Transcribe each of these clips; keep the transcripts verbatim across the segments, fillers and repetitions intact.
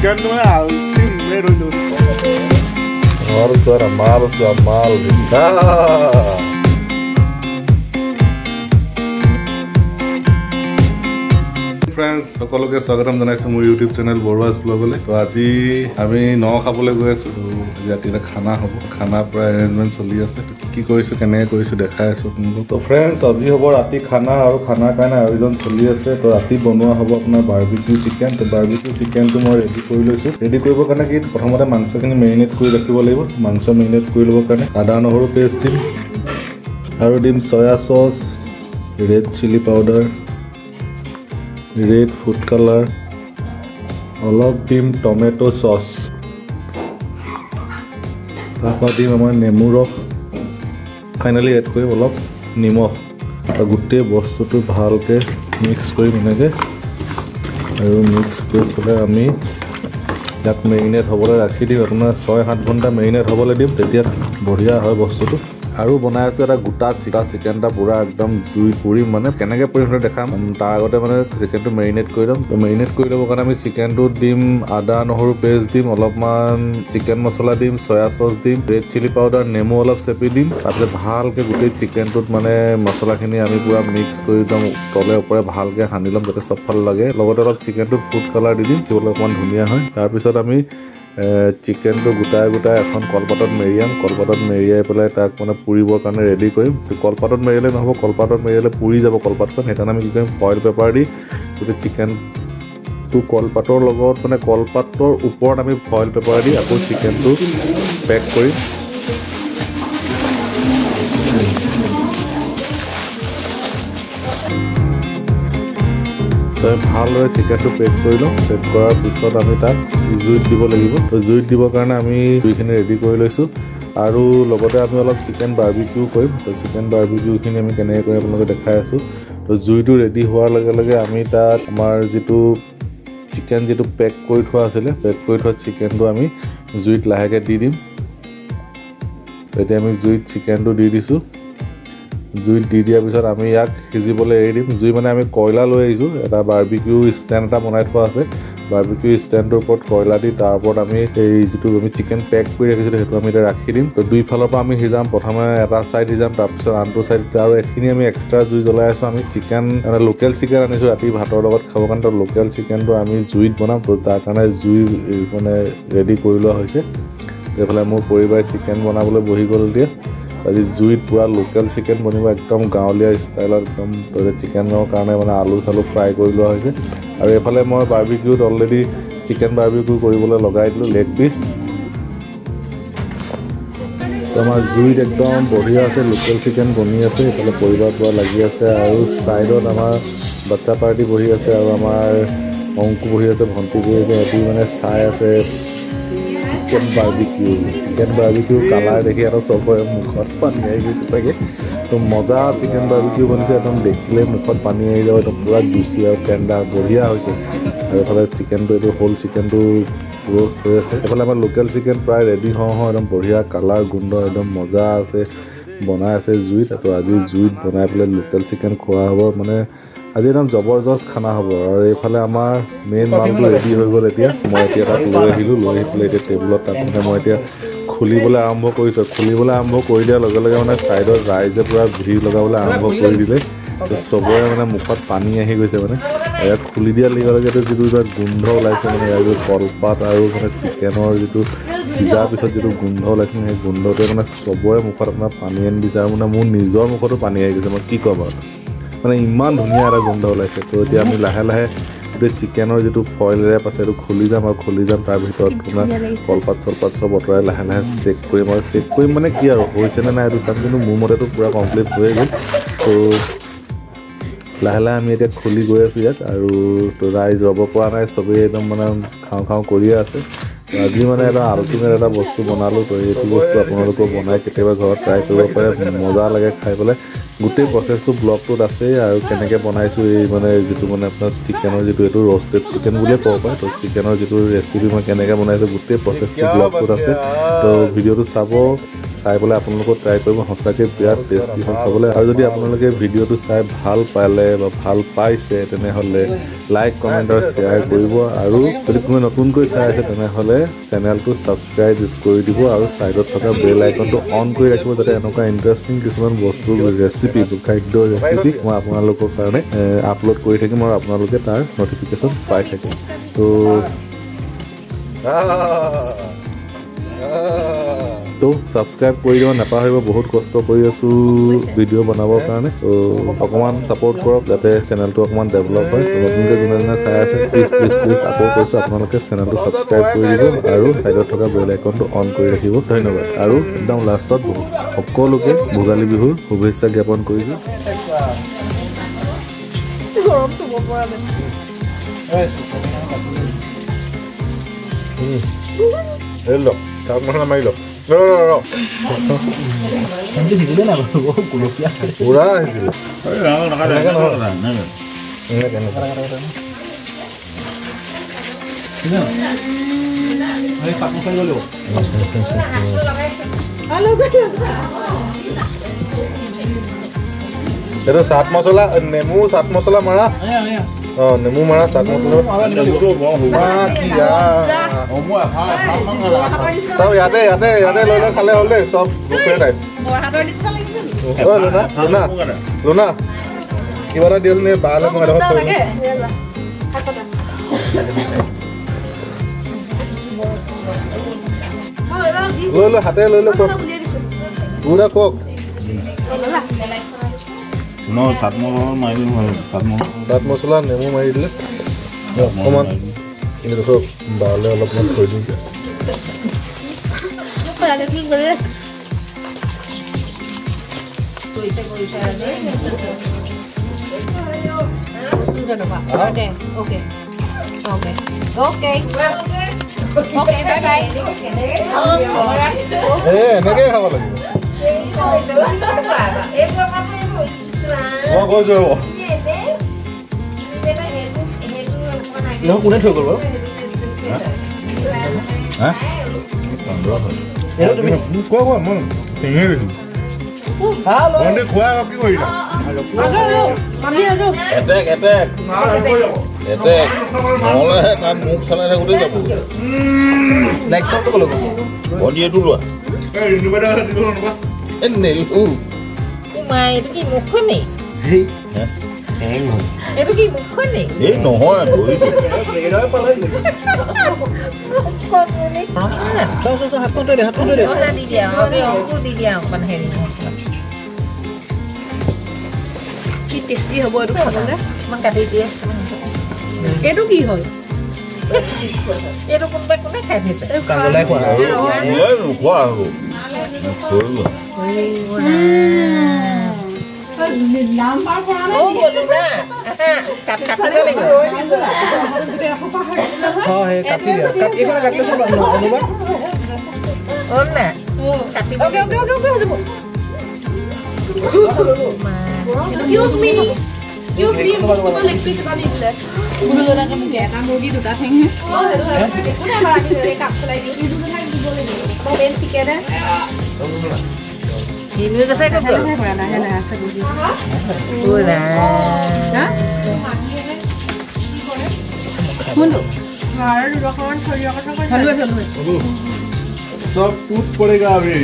chicken tu mana ultimate dulu. Harus ada mal, mal, dah. Friends, সকলোকে স্বাগতম জনাইছো মোৰ YouTube চেনেল বৰুৱাস ব্লগলৈ। তো আজি আমি ন খাবলৈ গৈ আছো। ৰাতিলে খানা হ'ব। খানা প্ৰায় এৰেঞ্জমেন্ট চলি আছে। তো কি কি কৰিছো কেনে কৰিছো দেখাই আছো আপোনালোকক। তো ফ্ৰেণ্ডছ আজি হ'ব ৰাতি খানা আৰু খানাৰ কাৰণে আয়োজন চলি আছে। তো ৰাতি বনোৱা হ'ব আপোনাৰ বাৰবিকিউ চিকেন। তো বাৰবিকিউ চিকেনটো মই ৰেডি কৰি লৈছো। ৰেডি কৰিবৰ কাৰণে কি প্ৰথমতে মাংসখিনি মেৰিনেট কৰি ৰাখিব লাগিব। মাংস মেৰিনেট কৰি ল'বৰ কাৰণে আদা নহৰু পেষ্ট দিম আৰু দিম soya sauce, red chilli powder, red food color, অলপ দিম টমেটো সস, তাৰপৰা দিম আমাৰ নেমু ৰস, ফাইনেলি এড কৰিম অলপ নিমখ আৰু গোটেই বস্তুটো ভালকৈ মিক্স কৰিম এনেকৈ আৰু মিক্স কৰি পেলাই আমি ইয়াক মেৰিনেট হ'বলৈ ৰাখি দিম। আপোনাৰ ছয় সাত ঘণ্টা মেৰিনেট হ'বলৈ দিম, তেতিয়া বঢ়িয়া হয় বস্তুটো। আৰু বনাই আছো এটা গোটা চিকেন এটা পুৰা একদম জুই পুৰিম, মানে কেনেকৈ পুৰিম সেইটো দেখাম। তাৰ আগতে মানে চিকেনটো মেৰিনেট কৰি ল'ম। তো মেৰিনেট কৰি ল'বৰ কাৰণে আমি চিকেনটোত দিম আদা নহৰু পেষ্ট দিম, অলপমান চিকেন মছলা দিম, সয়া চচ দিম, ৰেড চিলি পাউডাৰ, নেমু অলপ চেপি দিম। তাৰপিছত ভালকৈ গোটেই চিকেনটোত মানে মছলাখিনি আমি পুৰা মিক্স কৰি একদম তলে ওপৰে ভালকৈ সানি ল'ম যাতে চবফালে লাগে। লগতে অলপ চিকেনটোত ফুড কালাৰ দি দিম, দিবলৈ অকণমান ধুনীয়া হয়। তাৰপিছত আমি চিকেনটো গোটাই গোটাই এখন কলপাতত মেৰিয়াম। কলপাতত মেৰিয়াই পেলাই তাক মানে পুৰিবৰ কাৰণে ৰেডি কৰিম। কলপাতত মেৰিয়ালে নহ'ব, কলপাতত মেৰিয়ালে পুৰি যাব কলপাতখন। সেইকাৰণে আমি কি কৰিম ফইল পেপাৰ দি গোটেই চিকেনটো কলপাতৰ লগত মানে কলপাতৰ ওপৰত আমি ফইল পেপাৰ দি আকৌ চিকেনটো পেক কৰিম। ভালদৰে চিকেনটো পেক কৰি লওঁ। পেক কৰাৰ পিছত আমি তাক জুইত দিব লাগিব। তো জুইত দিবৰ কাৰণে আমি জুইখিনি ৰেডি কৰি লৈছোঁ আৰু লগতে আমি অলপ চিকেন বাৰ্বিকিউ কৰিম। তো চিকেন বাৰ্বিকিউখিনি আমি কেনেকৈ কৰি আপোনালোকে দেখাই আছোঁ। তো জুইটো ৰেডি হোৱাৰ লগে লগে আমি তাত আমাৰ যিটো চিকেন যিটো পেক কৰি থোৱা আছিলে, পেক কৰি থোৱা চিকেনটো আমি জুইত লাহেকৈ দি দিম। এতিয়া আমি জুইত চিকেনটো দি দিছোঁ। জুইত দি দিয়াৰ পিছত আমি ইয়াক সিজিবলৈ এৰি দিম। জুই মানে আমি কয়লা লৈ আহিছোঁ, এটা বাৰ্বিকিউ ষ্টেণ্ড এটা বনাই থোৱা আছে। বাৰ্বিকিউ ষ্টেণ্ডটোৰ ওপৰত কয়লা দি তাৰ ওপৰত আমি এই যিটো আমি চিকেন পেক কৰি ৰাখিছিলোঁ সেইটো আমি এতিয়া ৰাখি দিম। তো দুইফালৰ পৰা আমি সিজাম। প্ৰথমে এটা ছাইড সিজাম, তাৰপিছত আনটো ছাইড আৰু এইখিনি আমি এক্সট্ৰা জুই জ্বলাই আছোঁ। আমি চিকেন মানে লোকেল চিকেন আনিছোঁ ৰাতি ভাতৰ লগত খাবৰ কাৰণে। তো লোকেল চিকেনটো আমি জুইত বনাম, তো তাৰ কাৰণে জুই মানে ৰেডি কৰি লোৱা হৈছে। এইফালে মোৰ পৰিবাৰে চিকেন বনাবলৈ বহি গ'ল। এতিয়া আজি জুইত পূৰা লোকেল চিকেন বনিব একদম গাঁৱলীয়া ষ্টাইলত। একদম চিকেনৰ কাৰণে মানে আলু চালু ফ্ৰাই কৰি লোৱা হৈছে। আৰু এইফালে মই বাৰ্বিকিউত অলৰেডি চিকেন বাৰ্বিকিউ কৰিবলৈ লগাই দিলোঁ লেগ পিচ। তো আমাৰ জুইত একদম বঢ়িয়া আছে, লোকেল চিকেন বনি আছে। এইফালে পৰিবাৰ পূৰা লাগি আছে আৰু ছাইডত আমাৰ বাচ্চা পাৰ্টি বহি আছে আৰু আমাৰ অংকু বহি আছে, ভণ্টি বহি আছে। সিহঁতি মানে চাই আছে chicken barbecue. Chicken barbecue colour দেখি এটা চবৰে মুখত পানী আহি গৈছে চাগে। তো মজা চিকেন বাৰ্বিকিউ বনিছে, একদম দেখিলে মুখত পানী আহি যাব। একদম পূৰা জুচি আৰু টেণ্ডাৰ বঢ়িয়া হৈছে। আৰু এইফালে চিকেনটো এইটো হোল চিকেনটো ৰ'ষ্ট হৈ আছে। এইফালে আমাৰ লোকেল চিকেন প্ৰায় ৰেডি হওঁ হওঁ একদম বঢ়িয়া কালাৰ গোন্ধ একদম মজা আছে, বনাই আছে জুইত। তো আজি জুইত বনাই পেলাই লোকেল চিকেন খোৱা হ'ব, মানে আজি একদম জবৰদস্ত খানা হ'ব। আৰু এইফালে আমাৰ মেইন মালটো ৰেডি হৈ গ'ল। এতিয়া মই এতিয়া তাত লৈ আহিলোঁ, লৈ আহি পেলাই এতিয়া টেবুলত তাত মানে মই এতিয়া খুলিবলৈ আৰম্ভ কৰিছোঁ। খুলিবলৈ আৰম্ভ কৰি দিয়াৰ লগে লগে মানে ছাইডত ৰাইজে পূৰা ভিৰ লগাবলৈ আৰম্ভ কৰি দিলে। তো চবৰে মানে মুখত পানী আহি গৈছে। মানে ইয়াত খুলি দিয়াৰ লগে লগে যিটো এটা গোন্ধ ওলাইছে, মানে ইয়াৰ যিটো কলপাত আৰু মানে চিকেনৰ যিটো সিজাৰ পিছত যিটো গোন্ধ ওলাইছে, সেই গোন্ধটোৱে মানে চবৰে মুখত আপোনাৰ পানী আনি দিছে। আৰু মানে মোৰ নিজৰ মুখতো পানী আহি গৈছে, মই কি ক'ম আৰু, মানে ইমান ধুনীয়া এটা গোন্ধ ওলাইছে। তো এতিয়া আমি লাহে লাহে গোটেই চিকেনৰ যিটো ফইল ৰেপ আছে সেইটো খুলি যাম আৰু খুলি যাম তাৰ ভিতৰত আপোনাৰ কলপাত চলপাত চব আঁতৰাই লাহে লাহে চেক কৰিম। আৰু চেক কৰিম মানে কি আৰু হৈছেনে নাই এইটো চাম, কিন্তু মোৰ মতেতো পূৰা কমপ্লিট হৈ গ'ল। তো লাহে লাহে আমি এতিয়া খুলি গৈ আছোঁ ইয়াত। আৰু তো ৰাইজ ৰ'ব পৰা নাই, চবেই একদম মানে খাওঁ খাওঁ কৰিয়ে আছে। আজি মানে এটা আল্টিমেট এটা বস্তু বনালোঁ। তো এইটো বস্তু আপোনালোকেও বনাই কেতিয়াবা ঘৰত ট্ৰাই কৰিব পাৰে, মজা লাগে খাই পেলাই। গোটেই প্ৰচেছটো ব্লগটোত আছে আৰু কেনেকৈ বনাইছোঁ এই মানে যিটো মানে আপোনাৰ চিকেনৰ যিটো এইটো ৰ'ষ্টেড চিকেন বুলিয়ে ক'ব পাৰে। তো চিকেনৰ যিটো ৰেচিপি মই কেনেকৈ বনাইছোঁ গোটেই প্ৰচেছটো ব্লগটোত আছে। তো ভিডিঅ'টো চাব, চাই পেলাই আপোনালোকেও ট্ৰাই কৰিব সঁচাকৈ বিৰাট টেষ্টি হয় খাবলৈ আৰু যদি আপোনালোকে ভিডিঅ'টো চাই ভাল পালে বা ভাল পাইছে তেনেহ'লে লাইক কমেণ্ট আৰু শ্বেয়াৰ কৰিব আৰু যদি কোনোবাই নতুনকৈ চাই আছে তেনেহ'লে চেনেলটো ছাবস্ক্ৰাইব কৰি দিব আৰু ছাইডত থকা বেল আইকনটো অন কৰি ৰাখিব যাতে এনেকুৱা ইণ্টাৰেষ্টিং কিছুমান বস্তুৰ ৰেচিপি খাদ্যৰ ৰেচিপি মই আপোনালোকৰ কাৰণে আপলোড কৰি থাকিম আৰু আপোনালোকে তাৰ নটিফিকেশ্যন পাই থাকিম তো তো ছাবস্ক্ৰাইব কৰি দিব নাপাহৰিব বহুত কষ্ট কৰি আছোঁ ভিডিঅ' বনাবৰ কাৰণে তো অকণমান ছাপৰ্ট কৰক যাতে চেনেলটো অকণমান ডেভেলপ হয় নতুনকৈ যোনে যোনে চাই আছে প্লিজ প্লিজ প্লিজ আকৌ কৈছোঁ আপোনালোকে চেনেলটো ছাবস্ক্ৰাইব কৰি দিব আৰু ছাইডত থকা বেল আইকনটো অন কৰি ৰাখিব ধন্যবাদ আৰু একদম লাষ্টত সকলোকে ভোগালী বিহুৰ শুভেচ্ছা জ্ঞাপন কৰিছোঁ Hello, kamu mana main lo? No, no, no. Nanti sih dia nak bawa kulit ya. Boruah itu. Ayo, nak ada, nak ada, nak ada. Ini kan. Ini. Ayo pak makan dulu. Halo, gue. Itu saat masalah, nemu saat masalah mana? Ayo, ayo. Oh, nemu mana saat masalah? Ada itu bawa. Ah, kia. Omu apa? Apa mana? Tahu ya deh, ya deh, ya deh, Luna kale oleh, sob bukan deh. Oh, Luna, Luna, Luna. Gimana dia nih bahala mengadap tuh? Lo lo hati lo lo kok. Udah kok. No, saat mau main saat mau. Saat masalah nemu main dulu. Ya, koman. Ini tuh bahala lo pun kerja. Ada lagi boleh. Sudah dah pak. Oke, oke, oke, oke, oke, bye bye. Eh, nege apa lagi? Oh, kau jauh. Lo kulit thử rồi. Hah? Quá quá mong. Tình yêu. Halo. Mong đi quá cái gì đó. Mami aduh. Etek, etek. Etek. Oleh kan muk salah aku udah bu. Like kau tu kalau kau. Oh dia dulu ah. Eh, ini pada di dulu apa? Ini dulu. Mày itu ki mukha nih. Hei. Hah? Engo. Itu ki mukha nih. Eh, no hoy boy. Con ini. So so so hatu deh, hatu deh. Con đi đèo, cái ông đi đèo con hèn. কি tasty হ'ব এইটো খাবলৈ Mang cả đi kia. এইটো কি হ'ল Itu pun baik pun kayak bisa. Kalau like quả. Nhớ rồi quá rồi. Rồi rồi. Oh, boleh dah. Kat kat itu lagi. Oh, hey, kapi dia. Kapi itu kapi itu sebab mana? Anu bang? Oh, nah. Kat itu. oke oke oke oke হ'ব excuse me excuse me তোমাৰ leg piece এটা দি দিলে গুৰুজনাকে মোক এটা মুৰ্গী দুটা ঠেং হে অ সেইটো কোনে মাৰা দিলে কাপ চলাই দি ইটো কথা দিব লাগিব বেন চিকেন Ini udah saya হেলা kebel. কৰা নাই হেলা আছে বুজি Udah. হা কোনটো আৰু ৰকমান থৰিয়া কথা কৈ থলুৱে থলুৱে सब टूट पड़ेगा अभी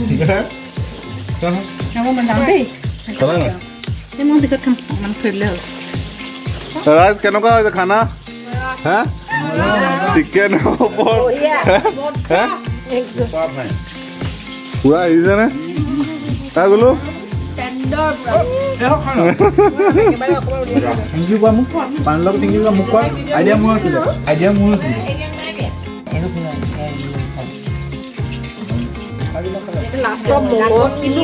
খাব মন যাম দেই चला ना এই মই পিছত খাম অকমান থৈ দিলে হ'ল राज केनेকুৱা হৈছে খানা হা চিকেন ওপৰ হা পুৰা আহিছে নে তা গলো টেন্ডৰ Thank you bang. Panlog thank you bang. Mukha. Idea mula sudah. Idea mula. লাষ্টৰ মমো কিনি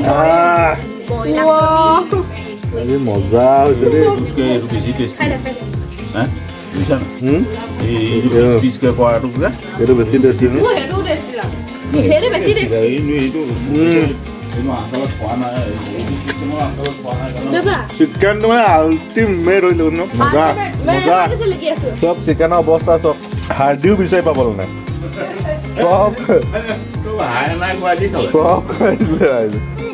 আজি মজা হৈছে দেই Oke, itu bisi tes. খাই দে খাই দে Hah? Bisa nggak? হুম Eh, itu bis bis ke kau itu kan? এইটো বেছি টেষ্টি নে মোৰ সেইটো টেষ্টি লাগে সেইটো বেছি tasty Ini itu. Hmm. Itu antara kuana, ini semua antara kuana kan. দেউতা চিকেনটো মানে আল্টিমেট হৈ গ'ল ন মজা মজা লাগি আছো চব চিকেনৰ অৱস্থা চব হাৰ্ডিও বিচাৰি পাবলৈ নাই চব হাই নাই খুৱাই দি খালে চব খুৱাই দিলে ৰাইজে